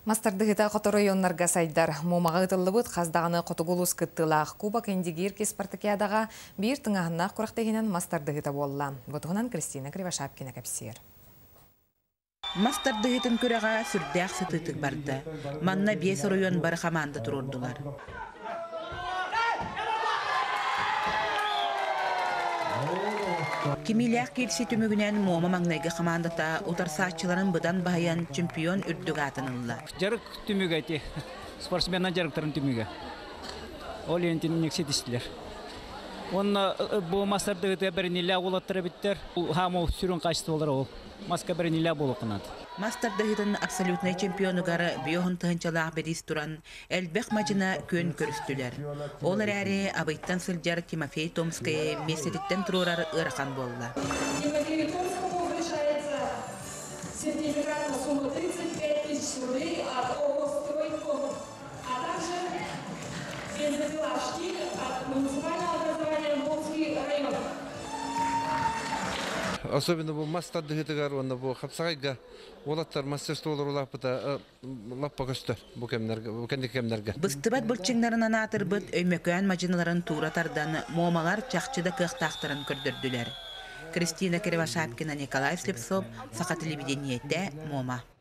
Мастардыгыта которойоннарга сайдар момага ытыллыбыт хаздаганы котугулус кыттылах Куба Кендигирки спартакиадаға бир тыңаһыннах курактегинен мастардыгыта болла. Бутугунан Кристина Кривошапкина кепсир. Мастардыгытын көрәгә сүрдәк сытытык барды. Манна 5 район бар команда турдылар. Кимилях кирси түмүгүнен мома маңнайга командата утарсаатчыларын быдан баһаян чемпион үрдүг атынылла. Жарык түмүгәти. Спортсменнар жарыктарын түмүгә. Ол ентин нексетистилер. Онна бу мастардыгыта бернилә улаттыры биттер. Хаму сүрүн качтылар ол. Маска бернилә болукнат. Мастардыгытын абсолютный чемпионугары биоһун тыһынчалаах берис туран элбек мачына көн көрүстүләр. Олар әре абыйттан сылжар Тимофей Томская меселиттен турурар ыракан болла. Тимофею Томскому вручается сертификат на сумму 35 тысяч рублей от ООО, а также бензопила «Штиль» от муниципального образования Волжский район. Особенно bu mastardыгытыгар онда bu хапсагайга олаттар мастерстволор улапыта лаппа көстөр бу кемнерге. Быстыбат булчиңнарынан атырбыт өймөкөн мажыналарын туратардан момалар чакчыда кыктактарын көрдөрдүлөр. Кристина Кривошапкина, Николай Слепцов, Саха телевидениете, Мома.